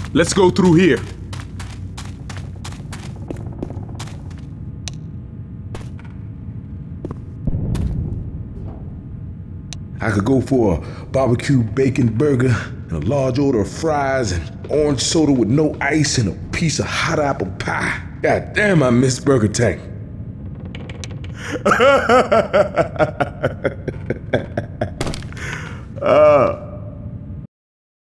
Let's go through here. I could go for a barbecue bacon burger and a large order of fries and orange soda with no ice and a piece of hot apple pie. God damn, I miss Burger Tank.